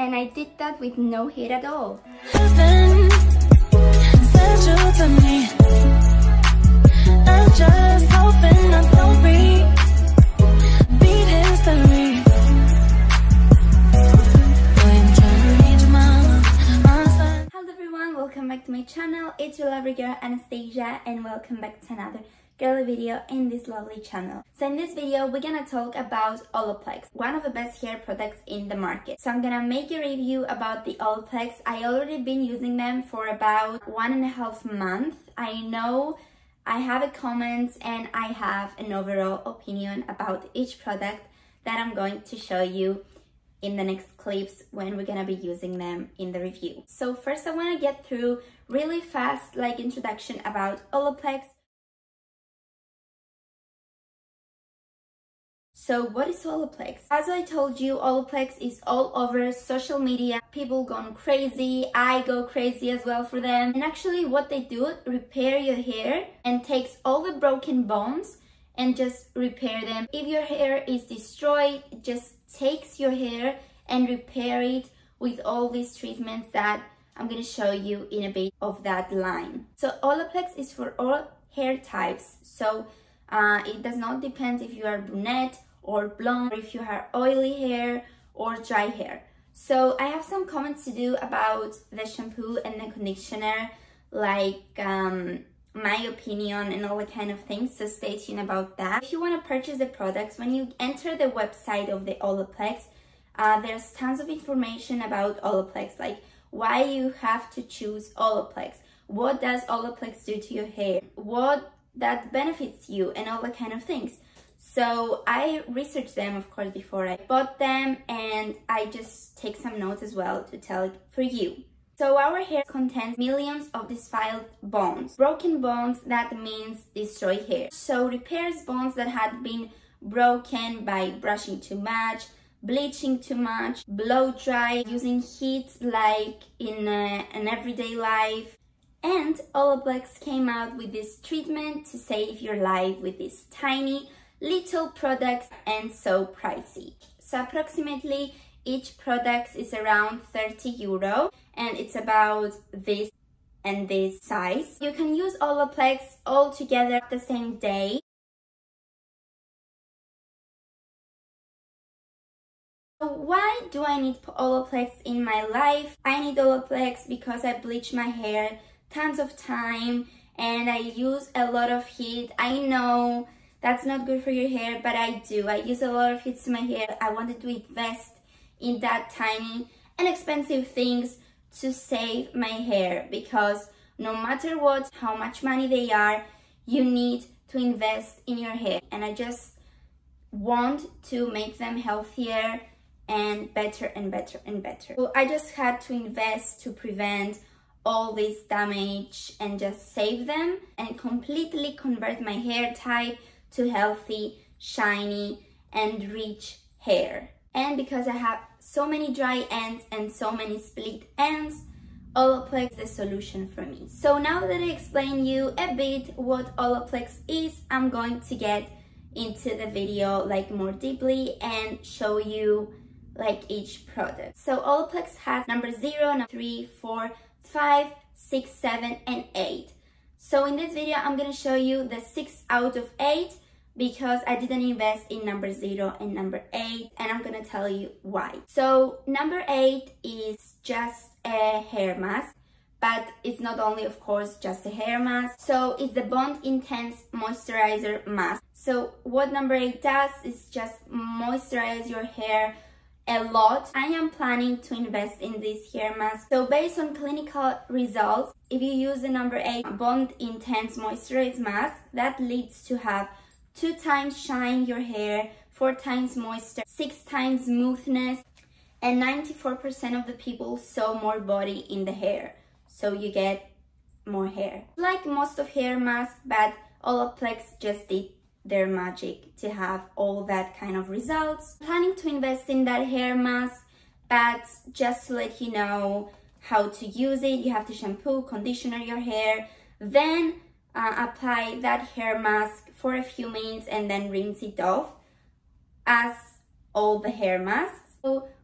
and I did that with no heat at all. Welcome back to my channel. It's your lovely girl Anastasia, and welcome back to another girly video in this lovely channel. So in this video we're gonna talk about Olaplex, one of the best hair products in the market. So I'm gonna make a review about the Olaplex. I already been using them for about 1.5 months. I know I have a comment and I have an overall opinion about each product that I'm going to show you in the next clips when we're gonna be using them in the review. So first I wanna get through really fast introduction about Olaplex. So what is Olaplex? As I told you, Olaplex is all over social media. People gone crazy, I go crazy as well for them. And actually what they do, repair your hair and takes all the broken bones and just repair them. If your hair is destroyed, it just takes your hair and repair it with all these treatments that I'm going to show you in a bit of that line. So Olaplex is for all hair types. So it does not depend if you are brunette or blonde, or if you have oily hair or dry hair. So I have some comments to do about the shampoo and the conditioner, my opinion and all the kind of things, so stay tuned about that. If you want to purchase the products, when you enter the website of the Olaplex, there's tons of information about Olaplex, like why you have to choose Olaplex, what does Olaplex do to your hair, what that benefits you, and all the kind of things. So I researched them, of course, before I bought them, and I just take some notes as well to tell it for you. So our hair contains millions of disfiled bones. Broken bones, that means destroyed hair. So repairs bones that had been broken by brushing too much, bleaching too much, blow dry, using heat like in an everyday life. And Olaplex came out with this treatment to save your life with these tiny little products, and so pricey. So approximately each product is around 30 euro, and it's about this and this size. You can use Olaplex all together the same day. So why do I need Olaplex in my life? I need Olaplex because I bleach my hair tons of time and I use a lot of heat. I know that's not good for your hair, but I do. I use a lot of heat to my hair. I wanted to invest in that tiny and expensive things to save my hair, because no matter what, how much money they are, you need to invest in your hair. And I just want to make them healthier and better and better and better. So I just had to invest to prevent all this damage and just save them and completely convert my hair type to healthy, shiny, and rich hair. And because I have so many dry ends and so many split ends, Olaplex is the solution for me. So now that I explained you a bit what Olaplex is, I'm going to get into the video more deeply and show you each product. So Olaplex has number 0, number 3, 4, 5, 6, 7, and 8. So in this video, I'm gonna show you the 6 out of 8 because I didn't invest in number 0 and number 8, and I'm gonna tell you why. So number 8 is just a hair mask, but it's not only, of course, just a hair mask. So it's the Bond Intense Moisturizer Mask. So what number 8 does is just moisturize your hair a lot. I am planning to invest in this hair mask. So based on clinical results, if you use the number 8 Bond Intense Moisturizer Mask, that leads to have 2 times shine your hair, 4 times moisture, 6 times smoothness, and 94% of the people saw more body in the hair. So you get more hair. Like most of hair masks, but Olaplex just did their magic to have all that kind of results. Planning to invest in that hair mask, but just to let you know how to use it, you have to shampoo, conditioner your hair, then apply that hair mask for a few minutes and then rinse it off as all the hair masks. So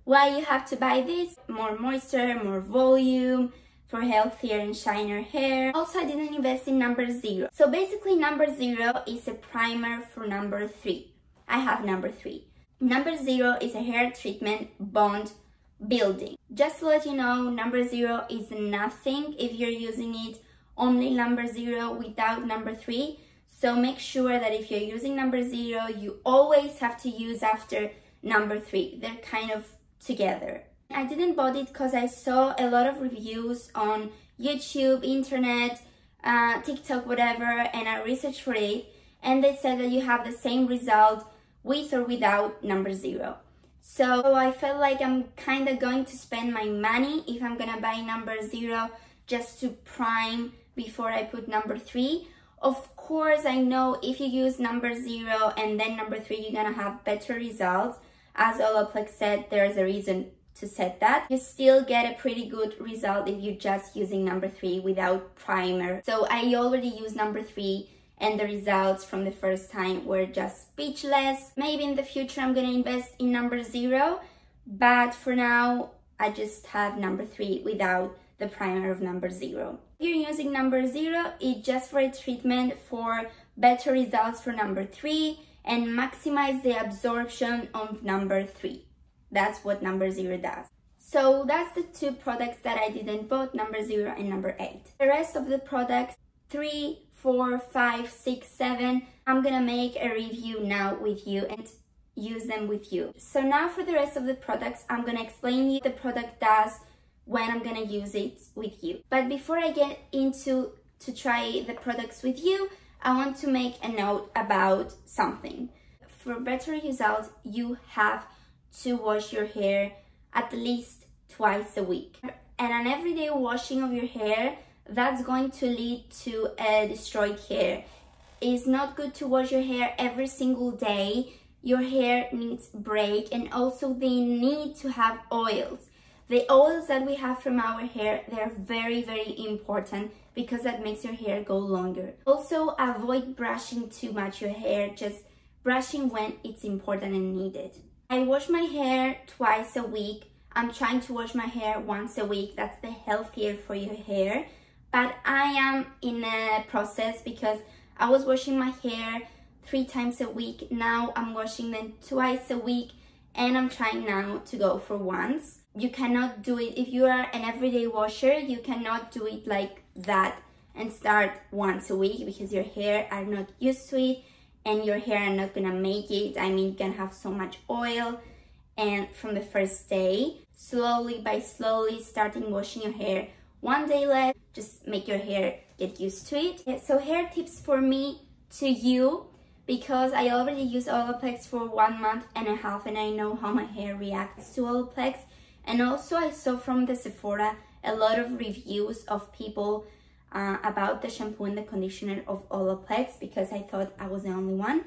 Why you have to buy this? More moisture, more volume, for healthier and shinier hair. Also, I didn't invest in number 0. So basically number 0 is a primer for number 3. I have number 3. Number 0 is a hair treatment bond building. Just to let you know, number 0 is nothing if you're using it only number 0 without number 3. So make sure that if you're using number 0, you always have to use after number 3. They're kind of together. I didn't bought it because I saw a lot of reviews on YouTube, internet, TikTok, whatever, and I researched for it, and they said that you have the same result with or without number 0. So I felt like I'm kind of going to spend my money if I'm gonna buy number 0 just to prime before I put number 3. Of course, I know if you use number 0 and then number 3, you're gonna have better results. As Olaplex said, there's a reason to set that. You still get a pretty good result if you're just using number 3 without primer. So I already used number 3 and the results from the first time were just speechless. Maybe in the future I'm gonna invest in number 0, but for now I just have number 3 without the primer of number 0. If you're using number 0, it's just for a treatment for better results for number 3 and maximize the absorption of number 3. That's what number 0 does. So that's the 2 products that I didn't buy, number 0 and number 8. The rest of the products, 3, 4, 5, 6, 7, I'm gonna make a review now with you and use them with you. So now for the rest of the products, I'm gonna explain you the product does when I'm gonna use it with you. But before I get into to try the products with you, I want to make a note about something. For better results, you have to wash your hair at least twice a week. And an everyday washing of your hair, that's going to lead to a destroyed hair. It's not good to wash your hair every single day. Your hair needs break, and also they need to have oils. The oils that we have from our hair, they're very, very important because that makes your hair go longer. Also, avoid brushing too much your hair, just brushing when it's important and needed. I wash my hair twice a week. I'm trying to wash my hair once a week. That's the healthier for your hair. But I am in a process because I was washing my hair 3 times a week. Now I'm washing them twice a week, and I'm trying now to go for once. You cannot do it if you are an everyday washer. You cannot do it like that and start once a week because your hair are not used to it and your hair are not gonna make it. I mean, you can have so much oil, and from the first day, slowly by slowly starting washing your hair 1 day less, just make your hair get used to it. So hair tips for me to you, because I already use Olaplex for 1.5 months and I know how my hair reacts to Olaplex. And also I saw from the Sephora a lot of reviews of people about the shampoo and the conditioner of Olaplex, because I thought I was the only one.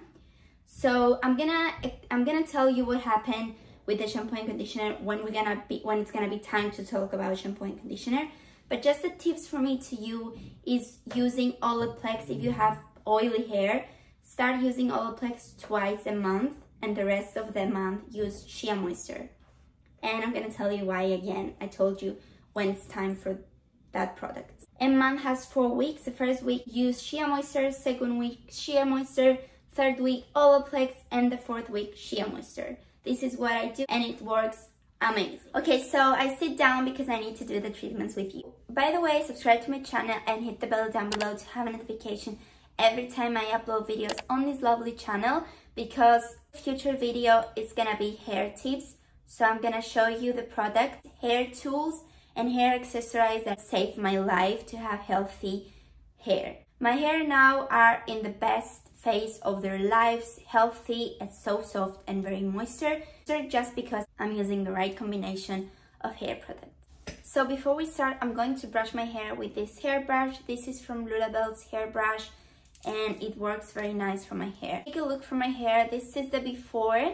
So I'm gonna tell you what happened with the shampoo and conditioner when it's gonna be time to talk about shampoo and conditioner. But just the tips for me to you is using Olaplex. If you have oily hair, start using Olaplex twice a month, and the rest of the month use Shea Moisture. And I'm gonna tell you why again. I told you when it's time for that product. A month has 4 weeks. The first week use Shea Moisture, second week Shea Moisture, third week Olaplex, and the fourth week Shea Moisture. This is what I do and it works amazing. Okay, so I sit down because I need to do the treatments with you. By the way, subscribe to my channel and hit the bell down below to have a notification every time I upload videos on this lovely channel, because future video is gonna be hair tips. So I'm gonna show you the products, hair tools, and hair accessories that saved my life to have healthy hair. My hair now are in the best phase of their lives, healthy, it's so soft and very moisture, just because I'm using the right combination of hair products. So before we start, I'm going to brush my hair with this hairbrush. This is from Lulabelle's hairbrush, and it works very nice for my hair. Take a look for my hair. This is the before.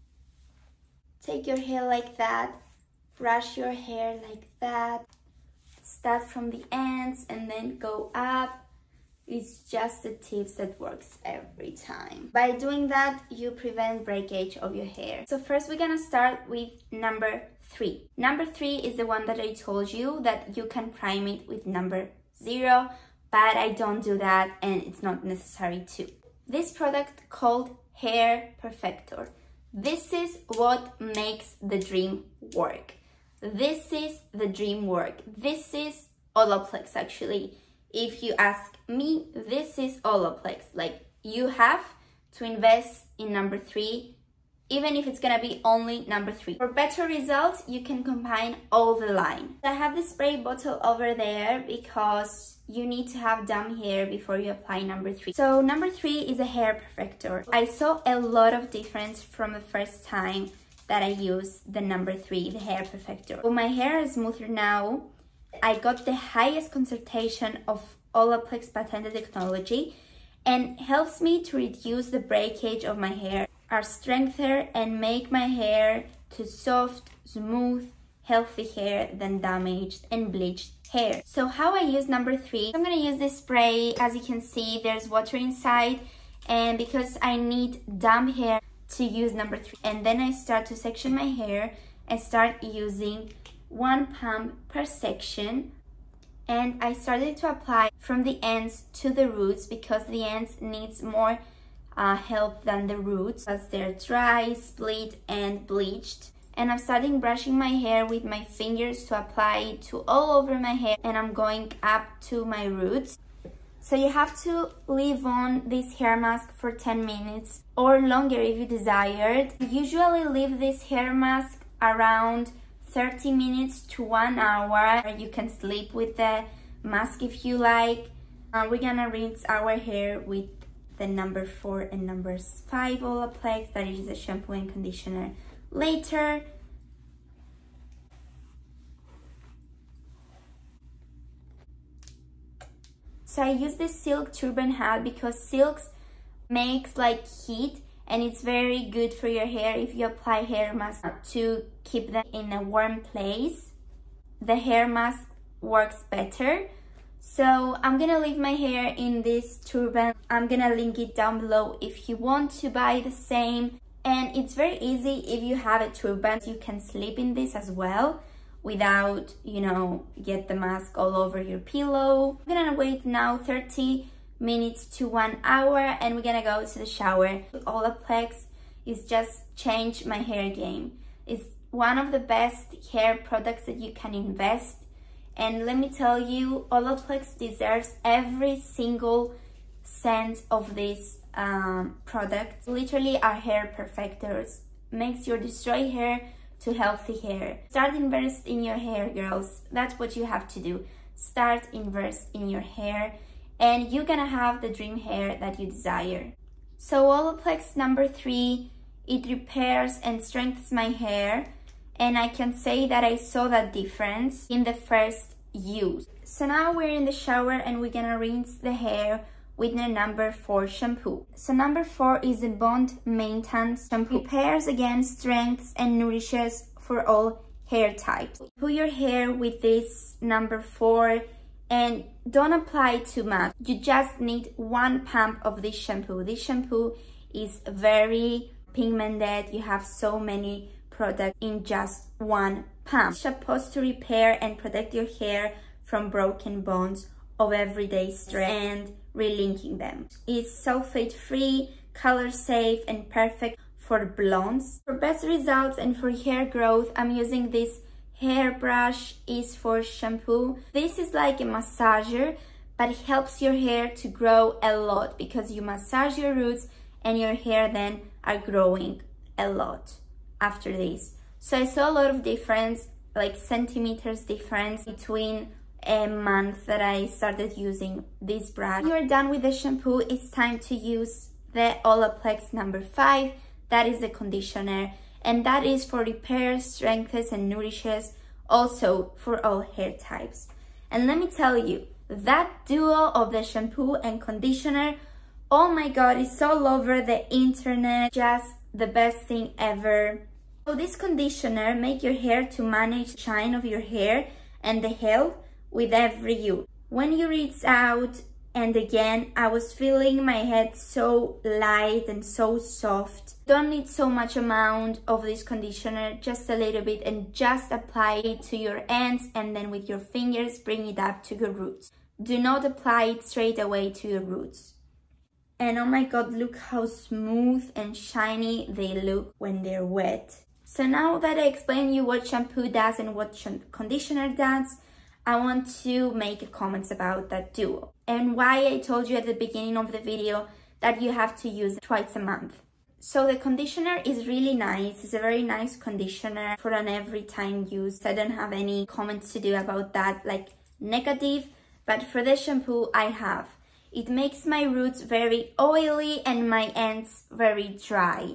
Take your hair like that, brush your hair like that, start from the ends and then go up. It's just the tips that works every time. By doing that, you prevent breakage of your hair. So first we're gonna start with number 3. Number 3 is the one that I told you that you can prime it with number 0, but I don't do that and it's not necessary to. This product called Hair Perfector. This is what makes the dream work. This is the dream work. This is Olaplex actually. If you ask me, this is Olaplex. Like, you have to invest in number 3, even if it's gonna be only number 3. For better results, you can combine all the line. I have the spray bottle over there because you need to have damp hair before you apply number 3. So number 3 is a hair perfector. I saw a lot of difference from the first time that I used the number 3, the hair perfector. So my hair is smoother now. I got the highest concentration of Olaplex patented technology and helps me to reduce the breakage of my hair, are strengthen and make my hair to soft, smooth, healthy hair than damaged and bleached hair. So how I use number 3, I'm gonna use this spray. As you can see, there's water inside, and because I need damp hair to use number 3, and then I start to section my hair and start using 1 pump per section, and I started to apply from the ends to the roots because the ends needs more help than the roots as they're dry, split and bleached. And I'm starting brushing my hair with my fingers to apply it to all over my hair, and I'm going up to my roots. So you have to leave on this hair mask for 10 minutes or longer if you desired. I usually leave this hair mask around 30 minutes to 1 hour. You can sleep with the mask if you like. We're gonna rinse our hair with the number 4 and number 5 Olaplex, that is the shampoo and conditioner, later. So I use this silk turban hat because silks makes like heat, and it's very good for your hair if you apply hair mask to keep them in a warm place. The hair mask works better. So I'm gonna leave my hair in this turban. I'm gonna link it down below if you want to buy the same. And it's very easy if you have a turban. You can sleep in this as well without, you know, get the mask all over your pillow. I'm gonna wait now 30 minutes to 1 hour, and we're gonna go to the shower. Olaplex is just changed my hair game. It's one of the best hair products that you can invest, and let me tell you, Olaplex deserves every single cent of this product. Literally are hair perfectors, makes your destroyed hair to healthy hair. Start invest in your hair, girls. That's what you have to do. Start invest in your hair, and you're gonna have the dream hair that you desire. So Olaplex number 3, it repairs and strengthens my hair, and I can say that I saw that difference in the first use. So now we're in the shower and we're gonna rinse the hair with the number 4 shampoo. So number 4 is the Bond Maintenance shampoo. Repairs again, strengthens and nourishes for all hair types. Put your hair with this number 4 and don't apply too much. You just need 1 pump of this shampoo. This shampoo is very pigmented. You have so many products in just 1 pump. It's supposed to repair and protect your hair from broken bonds of everyday stress and relinking them. It's sulfate free, color safe and perfect for blondes. For best results and for hair growth, I'm using this Hairbrush Ease Force shampoo. This is like a massager, but it helps your hair to grow a lot because you massage your roots and your hair then are growing a lot after this. So I saw a lot of difference, like centimeters difference between a month that I started using this brush. When you're done with the shampoo, it's time to use the Olaplex number 5. That is the conditioner, and that is for repairs, strengthens and nourishes, also for all hair types. And let me tell you, that duo of the shampoo and conditioner, oh my god, it's all over the internet, just the best thing ever. So this conditioner make your hair to manage shine of your hair and the health with every use. When you rinse out and again, I was feeling my head so light and so soft. Don't need so much amount of this conditioner, just a little bit, and just apply it to your ends and then with your fingers bring it up to your roots. Do not apply it straight away to your roots. And oh my god, look how smooth and shiny they look when they're wet. So now that I explained you what shampoo does and what conditioner does, I want to make comments about that duo and why I told you at the beginning of the video that you have to use it twice a month. So the conditioner is really nice. It's a very nice conditioner for an every time use. I don't have any comments to do about that, like negative, but for the shampoo I have. It makes my roots very oily and my ends very dry.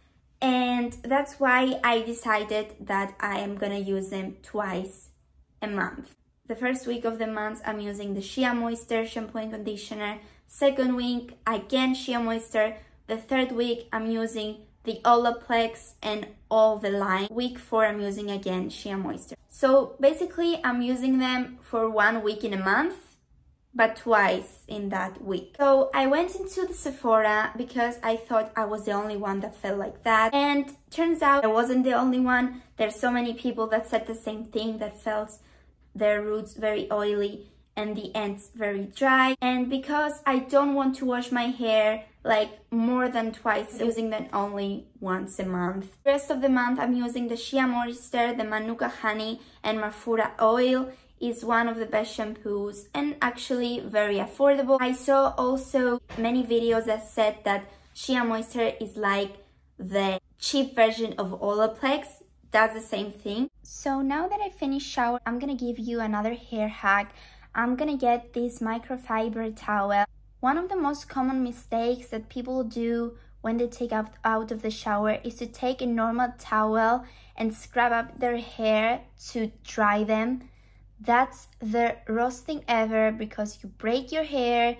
And that's why I decided that I am gonna use them twice a month. The first week of the month, I'm using the Shea Moisture shampoo and conditioner. Second week, again Shea Moisture. The third week, I'm using the Olaplex and all the line. Week 4, I'm using again Shea Moisture. So basically, I'm using them for 1 week in a month, but twice in that week. So I went into the Sephora because I thought I was the only one that felt like that. And turns out I wasn't the only one. There's so many people that said the same thing, that felt their roots very oily and the ends very dry. And because I don't want to wash my hair like more than twice, using them only once a month. The rest of the month I'm using the Shea Moisture, the Manuka Honey and Mafura Oil. Is one of the best shampoos and actually very affordable. I saw also many videos that said that Shea Moisture is like the cheap version of Olaplex. That's the same thing. So now that I finished shower, I'm gonna give you another hair hack. I'm gonna get this microfiber towel. One of the most common mistakes that people do when they take out of the shower is to take a normal towel and scrub up their hair to dry them. That's the worst thing ever because you break your hair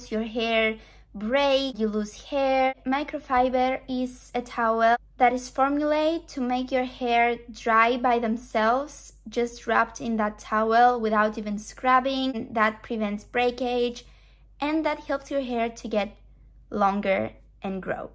break, you lose hair. Microfiber is a towel that is formulated to make your hair dry by themselves, just wrapped in that towel without even scrubbing. That prevents breakage and that helps your hair to get longer and grow.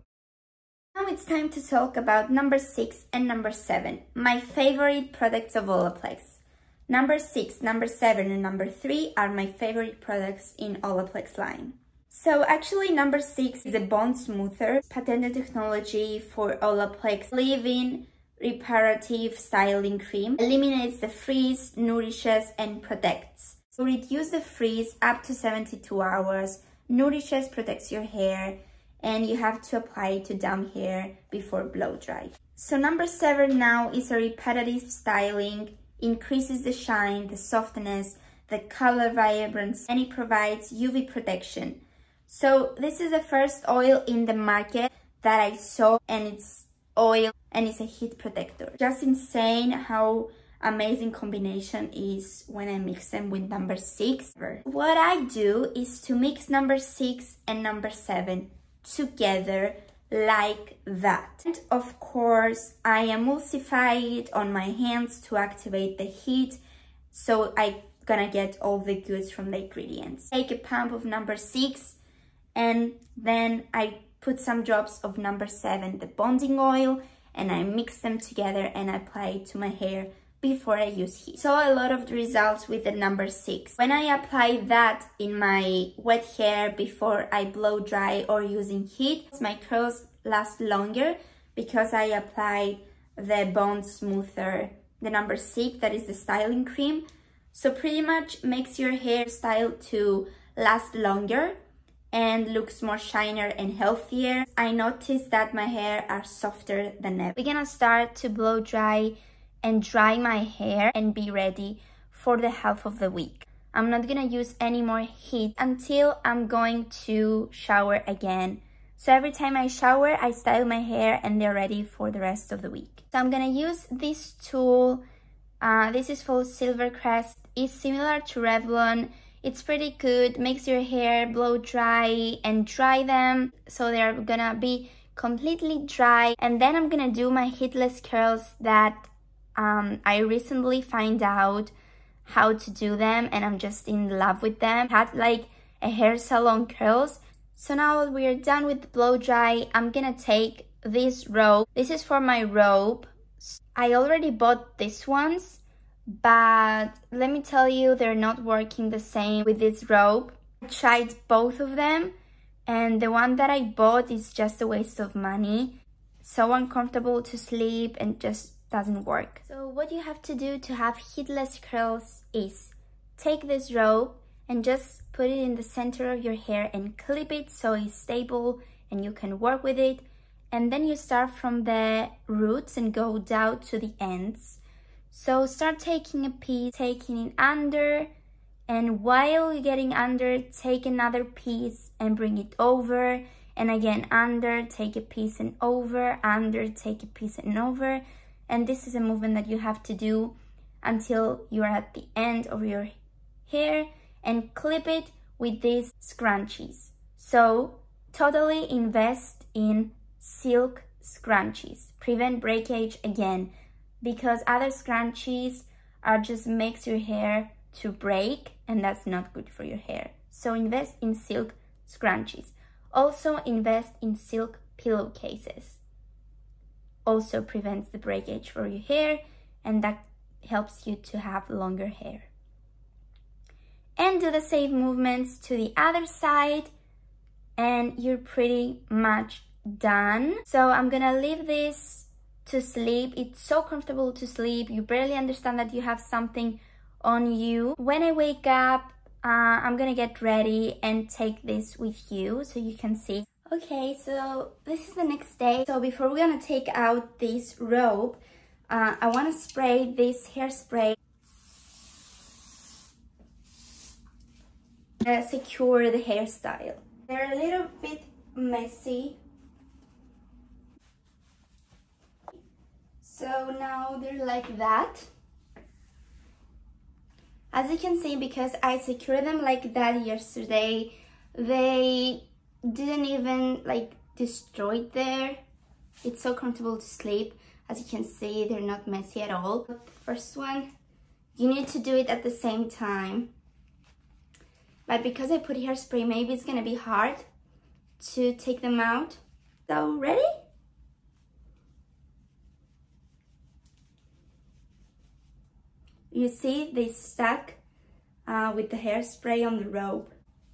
Now it's time to talk about number 6 and number 7, my favorite products of Olaplex. Number 6, number 7, and number 3 are my favorite products in Olaplex line. So actually number 6 is a Bond Smoother, patented technology for Olaplex leave-in reparative styling cream. Eliminates the frizz, nourishes and protects. So reduce the frizz up to 72 hours, nourishes, protects your hair, and you have to apply it to damp hair before blow dry. So number 7 now is a reparative styling, increases the shine, the softness, the color vibrance, and it provides UV protection. So this is the first oil in the market that I saw, and it's oil and it's a heat protector. Just insane how amazing combination is when I mix them with number 6. What I do is to mix number 6 and number 7 together like that. And of course, I emulsify it on my hands to activate the heat, so I'm gonna get all the goods from the ingredients. Take a pump of number 6 and then I put some drops of number 7, the bonding oil, and I mix them together and apply it to my hair before I use heat. Saw a lot of the results with the number 6. When I apply that in my wet hair before I blow dry or using heat, my curls last longer because I apply the Bond Smoother, the number 6, that is the styling cream. So pretty much makes your hairstyle to last longer and looks more shinier and healthier. I noticed that my hair are softer than ever. We're gonna start to blow dry and dry my hair and be ready for the half of the week. I'm not gonna use any more heat until I'm going to shower again. So every time I shower, I style my hair and they're ready for the rest of the week. So I'm gonna use this tool. This is called Silvercrest. It's similar to Revlon. It's pretty good, makes your hair blow dry and dry them so they're gonna be completely dry. And then I'm gonna do my heatless curls that I recently find out how to do them and I'm just in love with them. I had like a hair salon curls. So now that we're done with the blow dry, I'm gonna take this rope. This is for my robe. I already bought these ones, but let me tell you, they're not working the same with this rope. I tried both of them and the one that I bought is just a waste of money. So uncomfortable to sleep and just doesn't work. So what you have to do to have heatless curls is take this rope and just put it in the center of your hair and clip it so it's stable and you can work with it. And then you start from the roots and go down to the ends. So start taking a piece, taking it under, and while you're getting under, take another piece and bring it over, and again under, take a piece and over, under, take a piece and over. And this is a movement that you have to do until you're at the end of your hair, and clip it with these scrunchies. So totally invest in silk scrunchies. Prevent breakage again, because other scrunchies are just makes your hair to break and that's not good for your hair. So invest in silk scrunchies. Also invest in silk pillowcases. Also prevents the breakage for your hair and that helps you to have longer hair. And do the same movements to the other side and you're pretty much done. So I'm gonna leave this to sleep. It's so comfortable to sleep. You barely understand that you have something on you. When I wake up, I'm gonna get ready and take this with you so you can see. Okay, so this is the next day. So before we're gonna take out this robe, I wanna spray this hairspray. Secure the hairstyle. They're a little bit messy. So now they're like that. As you can see, because I secured them like that yesterday, they didn't even like destroy there. It's so comfortable to sleep. As you can see, they're not messy at all. The first one, you need to do it at the same time. But because I put hairspray, maybe it's gonna be hard to take them out. So ready? You see they stuck with the hairspray on the rope.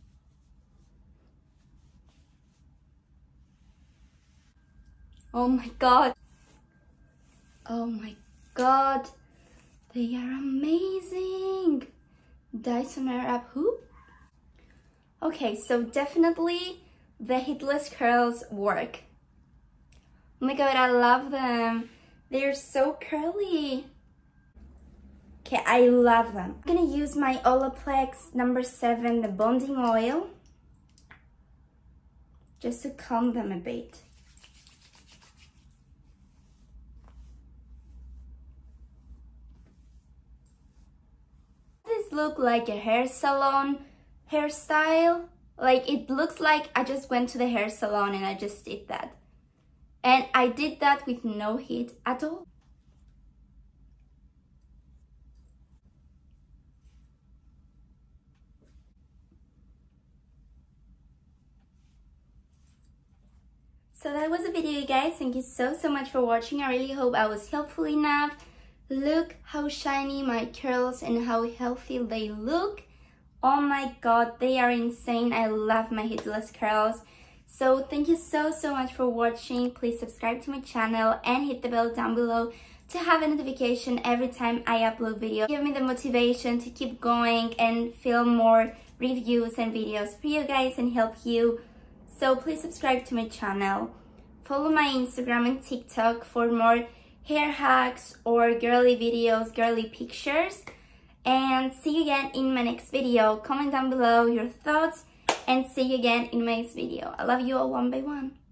Oh my god. Oh my god. They are amazing. Dyson Airwrap hoop. Okay, so definitely the heatless curls work. Oh my god, I love them. They're so curly. Okay, I love them. I'm gonna use my Olaplex number 7, the bonding oil, just to calm them a bit. This look like a hair salon hairstyle. Like it looks like I just went to the hair salon and I just did that. And I did that with no heat at all. So that was the video, guys. Thank you so much for watching. I really hope I was helpful enough. Look how shiny my curls and how healthy they look. Oh my god, they are insane. I love my heatless curls. So thank you so much for watching. Please subscribe to my channel and hit the bell down below to have a notification every time I upload video. Give me the motivation to keep going and film more reviews and videos for you guys and help you. So please subscribe to my channel. Follow my Instagram and TikTok for more hair hacks or girly videos, girly pictures. And see you again in my next video. Comment down below your thoughts and see you again in my next video. I love you all one by one.